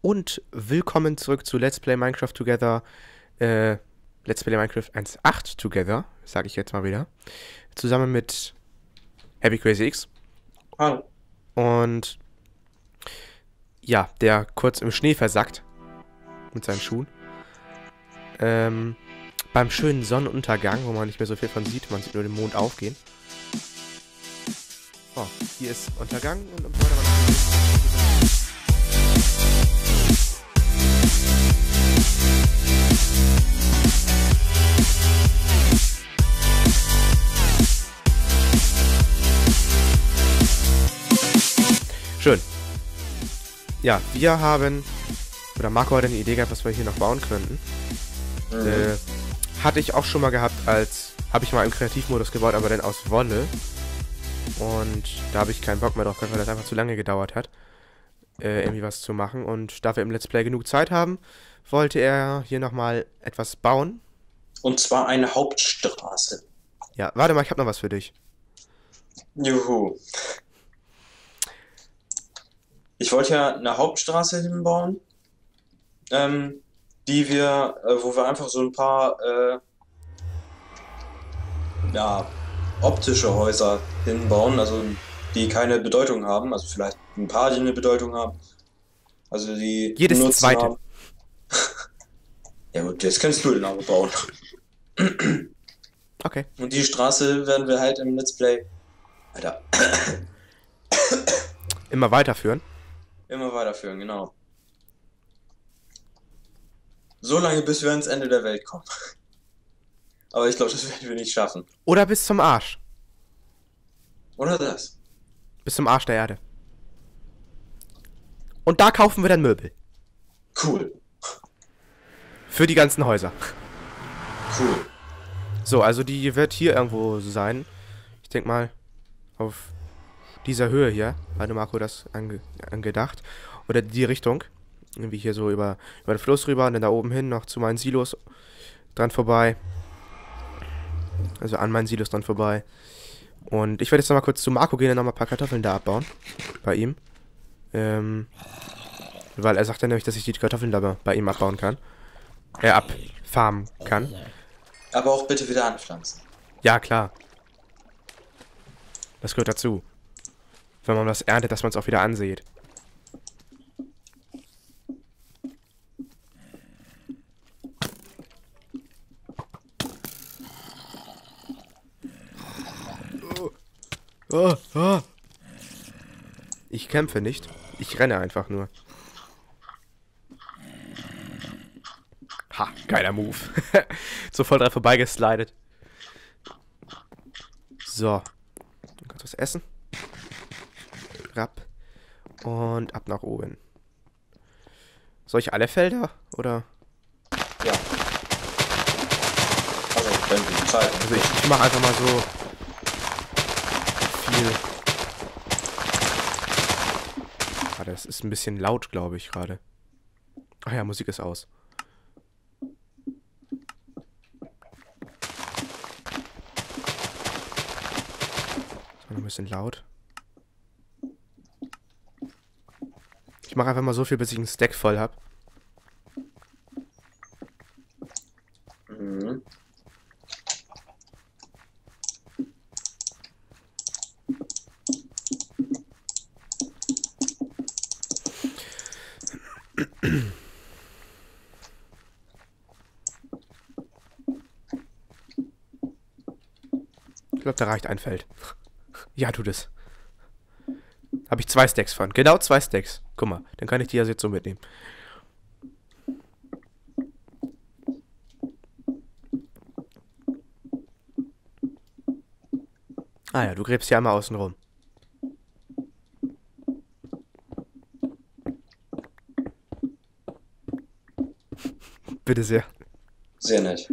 und willkommen zurück zu Let's Play Minecraft Together. Let's Play Minecraft 1.8 Together, sage ich jetzt mal wieder. Zusammen mit Happy Crazy X. Hallo. Und ja, der kurz im Schnee versackt. Mit seinen Schuhen. Beim schönen Sonnenuntergang, wo man nicht mehr so viel von sieht. Man sieht nur den Mond aufgehen. Oh, hier ist Untergang und im Vordergrund. Schön. Ja, wir haben, oder Marco hat eine Idee gehabt, was wir hier noch bauen könnten. Hatte ich auch schon mal gehabt, habe ich mal im Kreativmodus gebaut, aber dann aus Wolle. Und da habe ich keinen Bock mehr drauf gehabt, weil das einfach zu lange gedauert hat, irgendwie was zu machen. Und da wir im Let's Play genug Zeit haben, wollte er hier nochmal etwas bauen. Und zwar eine Hauptstraße. Ja, warte mal, ich habe noch was für dich. Juhu. Ich wollte ja eine Hauptstraße hinbauen, wo wir einfach so ein paar optische Häuser hinbauen, also die keine Bedeutung haben, also vielleicht ein paar, die eine Bedeutung haben. Also die Jedes Nutzen zweite. haben. Ja gut, jetzt kannst du den aber bauen. Okay. Und die Straße werden wir halt im Let's Play Immer weiterführen. immer weiterführen, genau. So lange, bis wir ans Ende der Welt kommen. Aber ich glaube, das werden wir nicht schaffen. Oder bis zum Arsch. Oder das? Bis zum Arsch der Erde. Und da kaufen wir dann Möbel. Cool. Für die ganzen Häuser. Cool. So, also die wird hier irgendwo sein. Ich denke mal auf dieser Höhe hier. Hatte Marco das angedacht. Oder die Richtung. Irgendwie hier so über den Fluss rüber und dann da oben hin noch zu meinen Silos dran vorbei. Also an meinen Silos dran vorbei. Und ich werde jetzt nochmal kurz zu Marco gehen und nochmal ein paar Kartoffeln da abbauen. Bei ihm. Weil er sagt ja nämlich, dass ich die Kartoffeln da bei ihm abbauen kann. Abfarmen kann. Aber auch bitte wieder anpflanzen. Ja, klar. Das gehört dazu. Wenn man was erntet, dass man es auch wieder ansieht. Oh. Ich kämpfe nicht. Ich renne einfach nur. Ha, geiler Move. So voll dran vorbeigeslidet. So. Dann kannst du was essen. Rapp. Und ab nach oben. Soll ich alle Felder? Oder? Ja. Also, wenn wir Zeit haben. Also ich mache einfach mal so viel. Ah, das ist ein bisschen laut, glaube ich, gerade. Ach ja, Musik ist aus. Ist noch ein bisschen laut. Ich mache einfach mal so viel, bis ich einen Stack voll habe. Mhm. Ich glaube, da reicht ein Feld. Ja, tut es. Habe ich 2 Stacks von. Genau 2 Stacks. Guck mal, dann kann ich die ja jetzt so mitnehmen. Ah ja, du gräbst ja einmal außen rum. Bitte sehr. Sehr nett.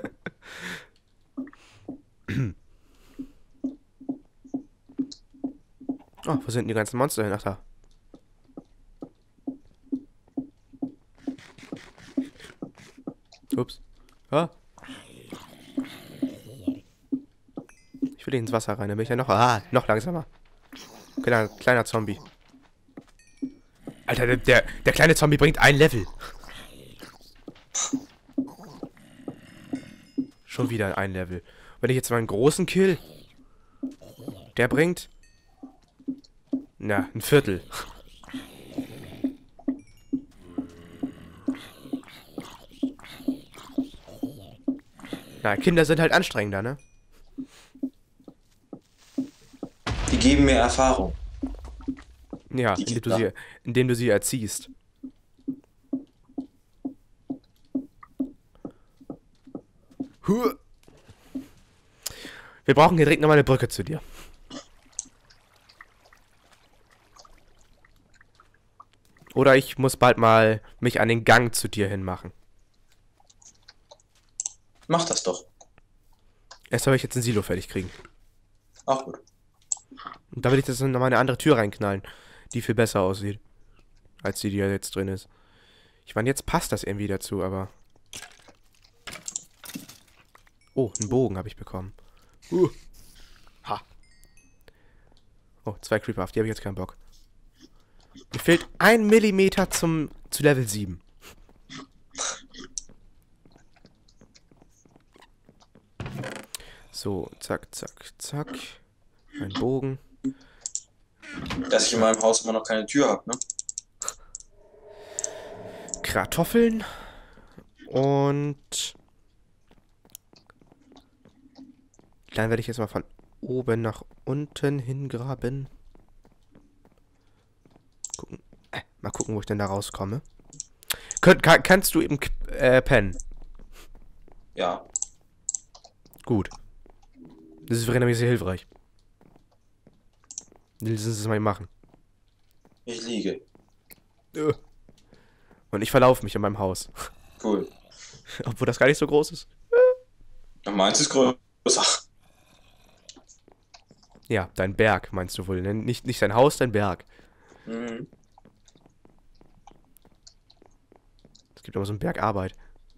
Oh, wo sind die ganzen Monster hin? Ach, da. Ups. Ah. Ich will nicht ins Wasser rein, dann bin ich ja noch langsamer. Kleiner Zombie. Alter, der kleine Zombie bringt ein Level. Schon wieder ein Level. Wenn ich jetzt mal einen großen kill, der bringt... Na, ein Viertel. Na, Kinder sind halt anstrengender, ne? Die geben mir Erfahrung. Ja, Die indem du sie erziehst. Huh. Wir brauchen hier direkt nochmal eine Brücke zu dir. Oder ich muss bald mal mich an den Gang zu dir hin machen. Mach das doch. Erst soll ich jetzt ein Silo fertig kriegen. Auch gut. Und da will ich das nochmal eine andere Tür reinknallen, die viel besser aussieht, als die ja jetzt drin ist. Ich meine, jetzt passt das irgendwie dazu, aber... Oh, einen Bogen habe ich bekommen. Ha. Oh, 2 Creeper, auf die habe ich jetzt keinen Bock. Mir fehlt 1 Millimeter zu Level 7. So, zack, zack, zack. Ein Bogen. Dass ich in meinem Haus immer noch keine Tür habe, ne? Kartoffeln. Und... Dann werde ich jetzt mal von oben nach unten hingraben. Gucken. Mal gucken, wo ich denn da rauskomme. Kannst du eben pennen? Ja. Gut. Das wäre nämlich sehr hilfreich. Lass uns das mal machen. Ich liege. Und ich verlaufe mich in meinem Haus. Cool. Obwohl das gar nicht so groß ist. Meins ist größer. Ja, dein Berg meinst du wohl. Ne? Nicht dein Haus, dein Berg. Mhm. Es gibt aber so einen Berg Arbeit.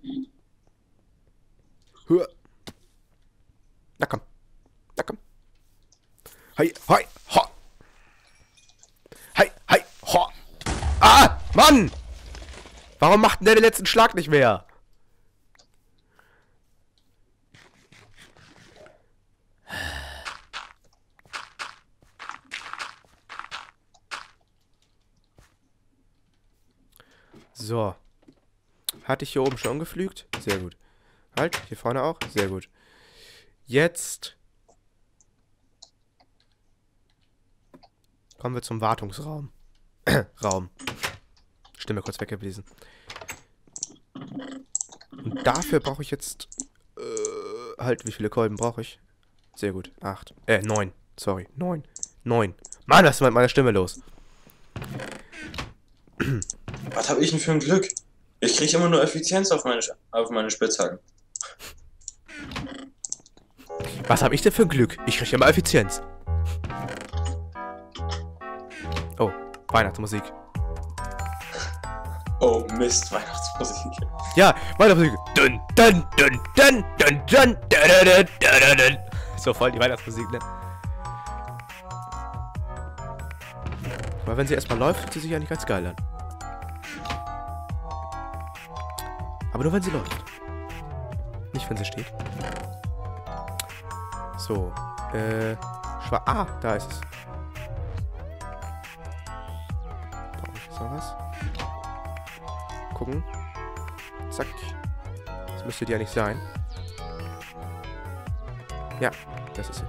Hua. Na komm. Na komm. Hi, hi, ho. Hi, hi, ho. Ah, Mann! Warum macht denn der den letzten Schlag nicht mehr? So. Hatte ich hier oben schon gepflügt? Sehr gut. Halt, hier vorne auch? Sehr gut. Jetzt kommen wir zum Wartungsraum. Raum. Stimme kurz weg gewesen. Und dafür brauche ich jetzt... halt, wie viele Kolben brauche ich? Sehr gut. 8. 9. Sorry. 9. 9. Mann, was ist mit meiner Stimme los? Was habe ich denn für ein Glück? Ich kriege immer nur Effizienz auf meine Spitzhacken. Was habe ich denn für ein Glück? Ich kriege ja mal Effizienz. Oh, Weihnachtsmusik. Oh Mist, Weihnachtsmusik. Ja, Weihnachtsmusik. Dun, dun, dun, dun, dun, dun, dun, dun, dun, dun. So voll die Weihnachtsmusik, ne? Aber wenn sie erstmal läuft, fühlt sie sich eigentlich ganz geil an. Aber nur wenn sie läuft. Nicht, wenn sie steht. So. Ah, da ist es. Brauche ich jetzt noch was? Gucken. Zack. Das müsste die ja nicht sein. Ja, das ist sie.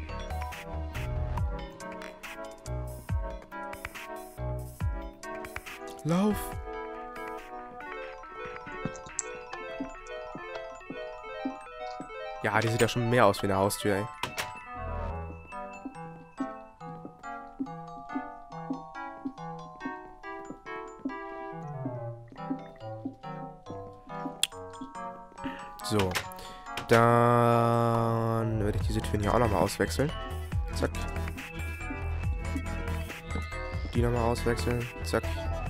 Lauf! Ja, die sieht ja schon mehr aus wie eine Haustür, ey. So. Dann werde ich diese Türen hier auch nochmal auswechseln. Zack. Die nochmal auswechseln. Zack.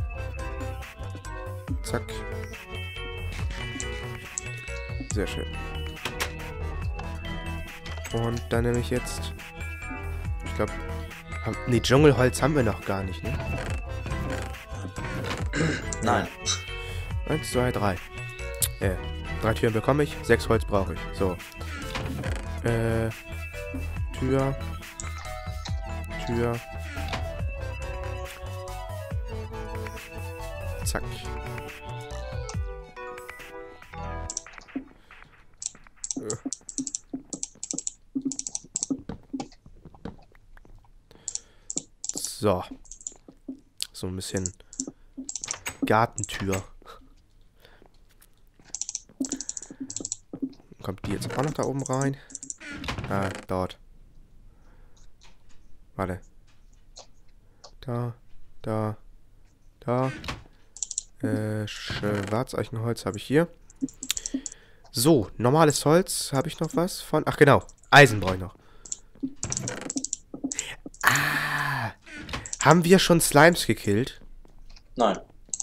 Zack. Sehr schön. Und dann nehme ich jetzt... Ich glaube... Nee, Dschungelholz haben wir noch gar nicht, ne? Nein. 1, 2, 3. 3 Türen bekomme ich, 6 Holz brauche ich. So. Tür. Tür. Zack. So. So ein bisschen Gartentür. Kommt die jetzt auch noch da oben rein? Ah, dort. Warte. Da. Schwarzeichenholz habe ich hier. So, normales Holz. Habe ich noch was von? Ach genau, Eisen brauche ich noch. Ah. Haben wir schon Slimes gekillt? Nein.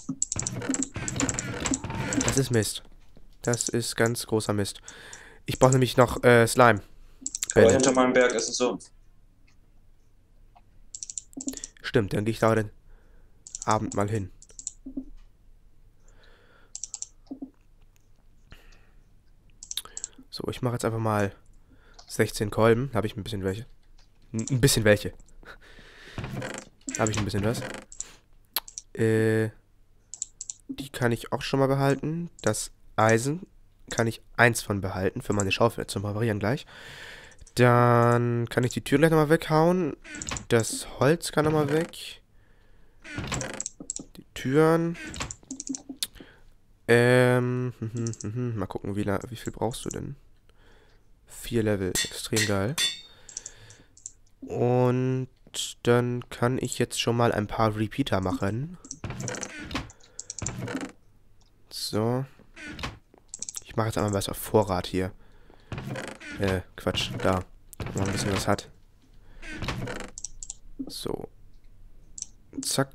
Das ist Mist. Das ist ganz großer Mist. Ich brauche nämlich noch Slime. Aber hinter meinem Berg ist ein Sumpf. Stimmt, dann gehe ich da den Abend mal hin. So, ich mache jetzt einfach mal 16 Kolben. Da habe ich ein bisschen welche. Ein bisschen welche. Habe ich ein bisschen was. Die kann ich auch schon mal behalten. Das Eisen kann ich 1 von behalten. Für meine Schaufel zum Reparieren gleich. Dann kann ich die Tür gleich nochmal weghauen. Das Holz kann nochmal weg. Die Türen. Mal gucken, wie viel brauchst du denn? 4 Level, extrem geil. Und dann kann ich jetzt schon mal ein paar Repeater machen. So. Ich mache jetzt einmal was auf Vorrat hier. Quatsch, da. Damit man ein bisschen was hat. So. Zack.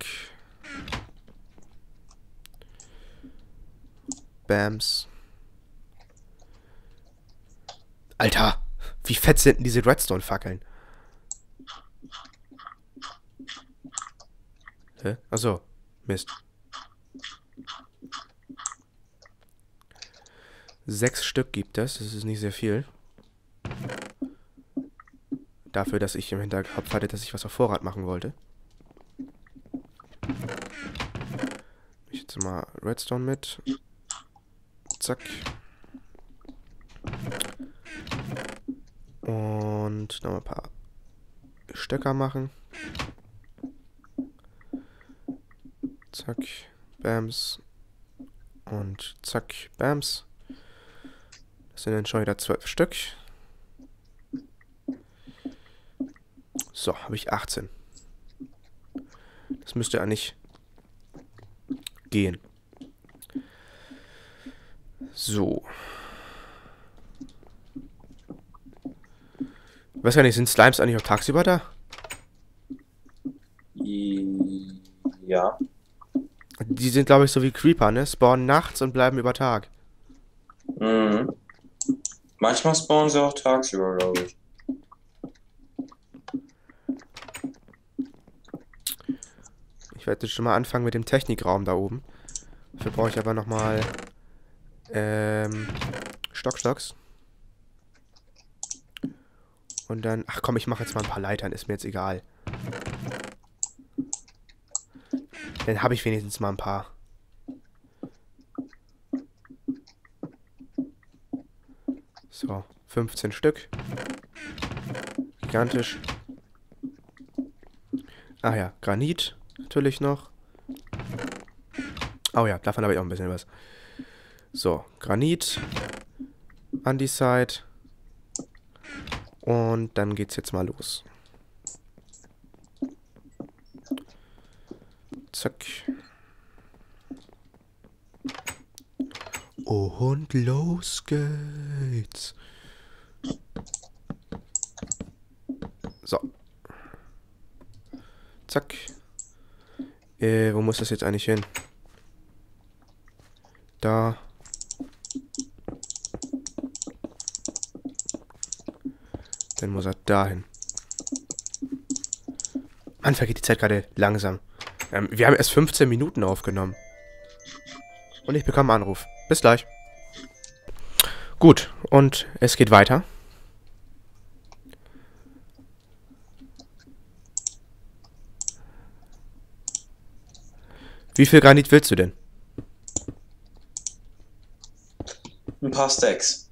Bams. Alter, wie fett sind denn diese Redstone-Fackeln? Hä? Achso, Mist. 6 Stück gibt es, das ist nicht sehr viel. Dafür, dass ich im Hinterkopf hatte, dass ich was auf Vorrat machen wollte. Ich jetzt mal Redstone mit. Zack. Und noch ein paar Stöcker machen. Zack, Bams. Und zack, Bams. Das sind dann schon wieder 12 Stück. So, habe ich 18. Das müsste eigentlich gehen. So. Ich weiß gar nicht, sind Slimes eigentlich auch tagsüber da? Ja. Die sind, glaube ich, so wie Creeper, ne? Spawnen nachts und bleiben über Tag. Mhm. Manchmal spawnen sie auch tagsüber, glaube ich. Ich werde jetzt schon mal anfangen mit dem Technikraum da oben. Dafür brauche ich aber nochmal Stocks. Und dann, ach komm, ich mache jetzt mal ein paar Leitern, ist mir jetzt egal. Dann habe ich wenigstens mal ein paar. So, 15 Stück. Gigantisch. Ach ja, Granit natürlich noch. Oh ja, davon habe ich auch ein bisschen was. So, Granit. An die Side. Und dann geht's jetzt mal los. Zack. Und los geht's. So. Zack. Wo muss das jetzt eigentlich hin? Da. Dann muss er dahin. Mann, vergeht die Zeit gerade langsam. Wir haben erst 15 Minuten aufgenommen. Und ich bekomme einen Anruf. Bis gleich. Gut, und es geht weiter. Wie viel Granit willst du denn? Ein paar Stacks.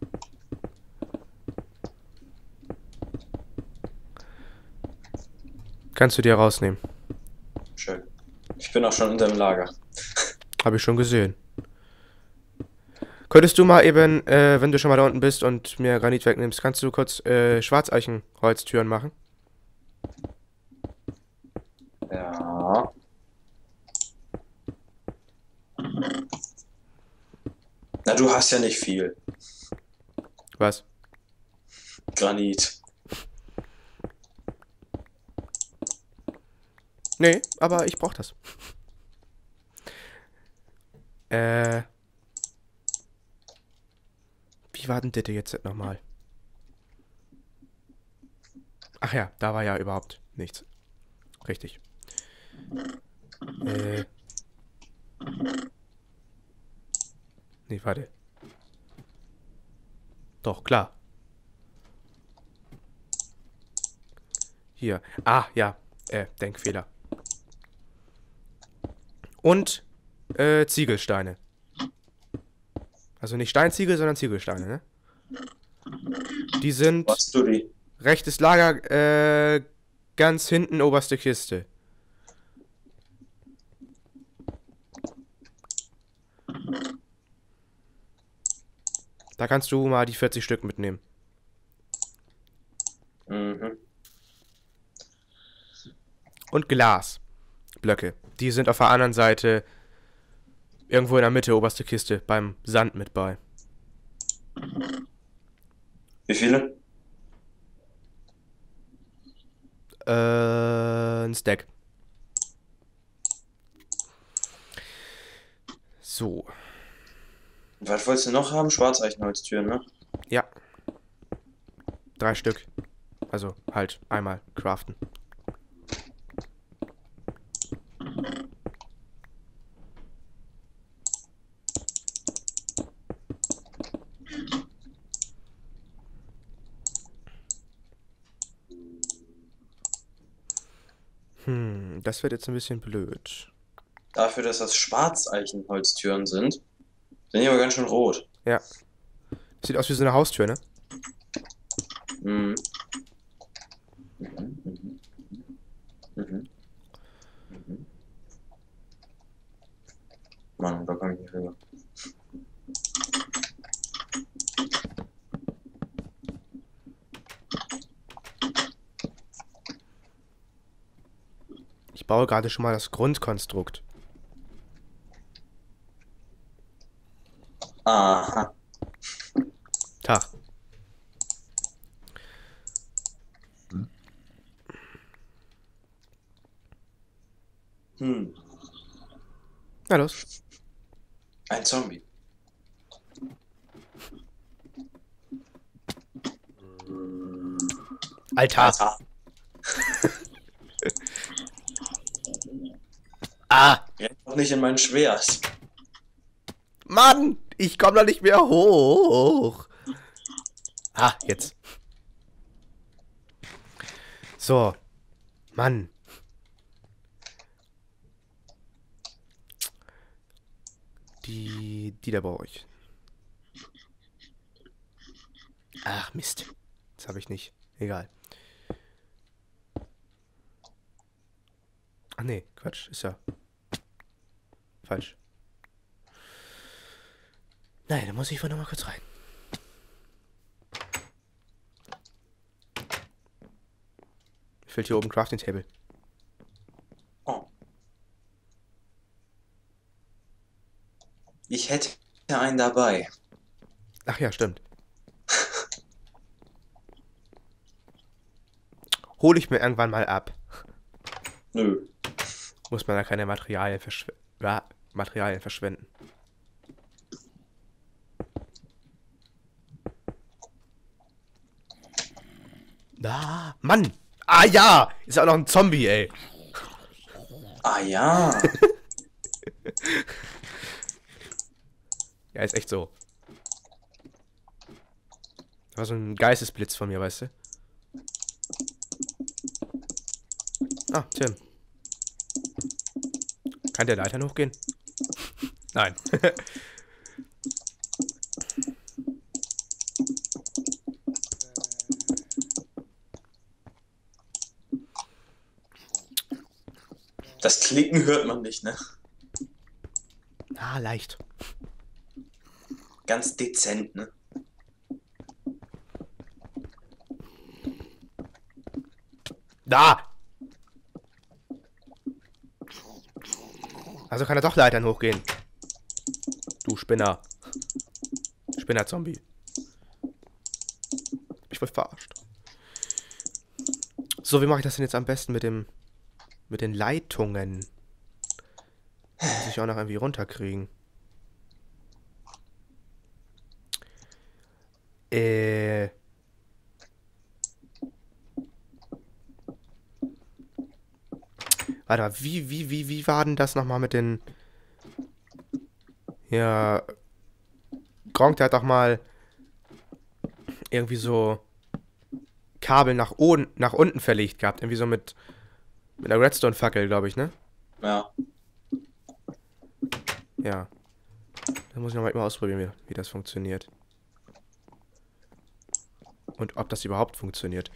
Kannst du dir rausnehmen. Schön. Ich bin auch schon in deinem Lager. Habe ich schon gesehen. Könntest du mal eben, wenn du schon mal da unten bist und mir Granit wegnimmst, kannst du kurz Schwarzeichenholztüren machen? Ja. Na, du hast ja nicht viel. Was? Granit. Nee, aber ich brauch das. Wie war denn das jetzt nochmal? Ach ja, da war ja überhaupt nichts. Richtig. Nee, warte. Doch, klar. Hier. Ah, ja. Denkfehler. Und, Ziegelsteine. Also nicht Steinziegel, sondern Ziegelsteine, ne? Die sind Was du die? rechtes Lager, ganz hinten oberste Kiste. Da kannst du mal die 40 Stück mitnehmen. Mhm. Und Glasblöcke. Die sind auf der anderen Seite irgendwo in der Mitte, oberste Kiste, beim Sand mit bei. Wie viele? Ein Stack. So. Was wolltest du noch haben? Schwarzeichenholztüren, ne? Ja. 3 Stück. Also halt einmal craften. Das wird jetzt ein bisschen blöd. Dafür, dass das Schwarzeichenholztüren sind die aber ganz schön rot. Ja. Sieht aus wie so eine Haustür, ne? Mhm. Mhm. Mhm. Mhm. Mann, da komme ich nicht rüber. Ich baue gerade schon mal das Grundkonstrukt. Aha. Tag. Na los. Ein Zombie. Alter. Alter. Ah. Renn doch nicht in mein Schwert. Mann, ich komme da nicht mehr hoch. Ah, jetzt. So. Mann. Die da brauche ich. Ach, Mist. Das habe ich nicht. Egal. Ach nee, Quatsch. Ist ja falsch. Nein, da muss ich wohl noch mal kurz rein. Mir fehlt hier oben Crafting Table. Oh. Ich hätte einen dabei. Ach ja, stimmt. Hole ich mir irgendwann mal ab. Nö. Muss man da keine Materialien verschwenden. Da, Mann! Ah ja! Ist ja auch noch ein Zombie, ey. Ah ja. Ja, ist echt so. Das war so ein Geistesblitz von mir, weißt du? Ah, Tim. Kann der Leitern hochgehen? Nein. Das Klicken hört man nicht, ne? Ah, leicht. Ganz dezent, ne? Da! Also kann er doch Leitern hochgehen. Du Spinner. Spinner-Zombie. Ich wurde verarscht. So, wie mache ich das denn jetzt am besten mit dem... mit den Leitungen? Muss ich auch noch irgendwie runterkriegen. Warte mal, wie war denn das nochmal mit den... Ja... Gronk, der hat doch mal... irgendwie so... Kabel nach unten verlegt gehabt. Irgendwie so mit einer Redstone-Fackel, glaube ich, ne? Ja. Ja. Da muss ich nochmal ausprobieren, wie das funktioniert. Und ob das überhaupt funktioniert.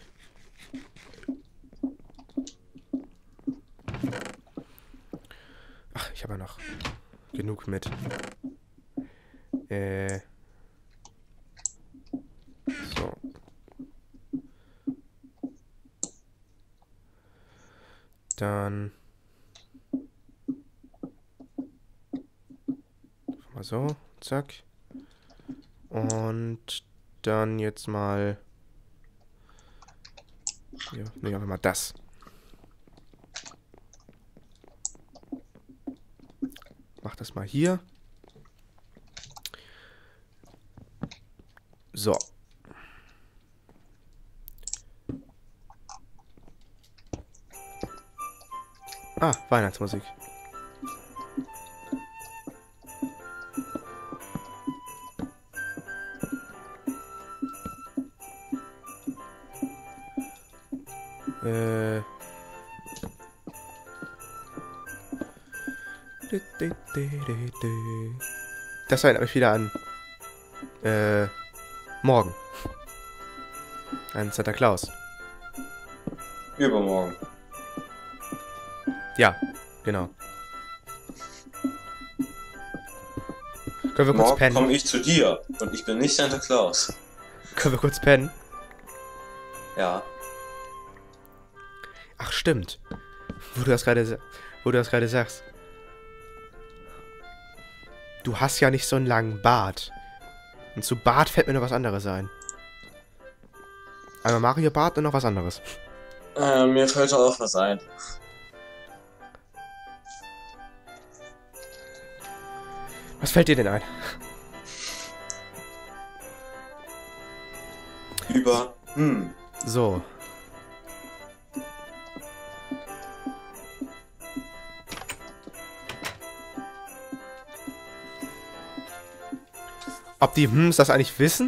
Ach, ich habe ja noch genug mit. So. Dann... mal so, zack. Und dann jetzt mal... ja, nehmen wir mal das. Mach das mal hier. So. Ah, Weihnachtsmusik. Das erinnert mich wieder an morgen. An Santa Claus. Übermorgen. Ja, genau. Können wir kurz Morgen pennen? komme ich zu dir und ich bin nicht Santa Claus. Können wir kurz pennen? Ja. Ach, stimmt. Wo du das gerade sagst. Du hast ja nicht so einen langen Bart. Und zu Bart fällt mir noch was anderes ein. Einmal Mario Bart und noch was anderes. Mir fällt auch was ein. Was fällt dir denn ein? Über. So. Ob die das eigentlich wissen?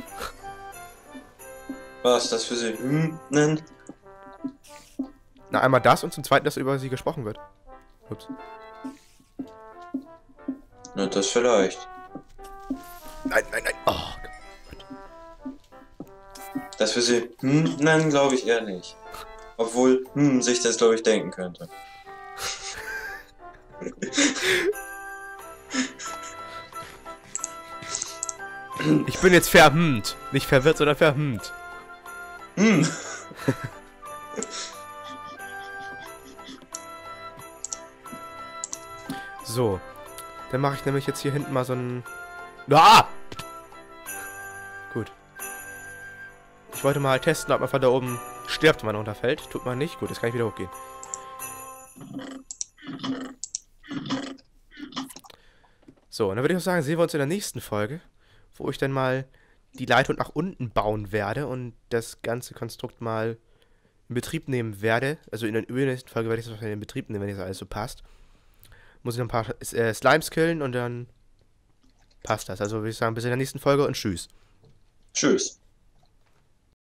Was das für sie nennen? Na, einmal das und zum Zweiten, dass über sie gesprochen wird. Ups. Na, das vielleicht. Nein, nein, nein. Oh. Das wir sie nennen, glaube ich eher nicht. Obwohl sich das, glaube ich, denken könnte. Ich bin jetzt verhümmt. Nicht verwirrt, sondern verhümmt. So. Dann mache ich nämlich jetzt hier hinten mal so ein... Ah! Gut. Ich wollte mal testen, ob man von da oben stirbt, wenn man runterfällt. Tut man nicht. Gut, jetzt kann ich wieder hochgehen. So, und dann würde ich auch sagen, sehen wir uns in der nächsten Folge, wo ich dann mal die Leitung nach unten bauen werde und das ganze Konstrukt mal in Betrieb nehmen werde. Also in der übernächsten Folge werde ich das wahrscheinlich in Betrieb nehmen, wenn das alles so passt. Muss ich noch ein paar Slimes killen und dann passt das. Also würde ich sagen, bis in der nächsten Folge und tschüss. Tschüss.